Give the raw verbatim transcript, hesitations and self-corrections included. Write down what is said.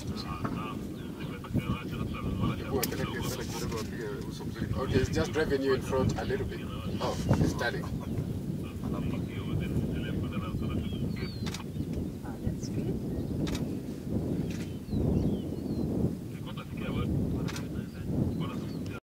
Okay, it's just driving you in front a little bit. Oh, it's static.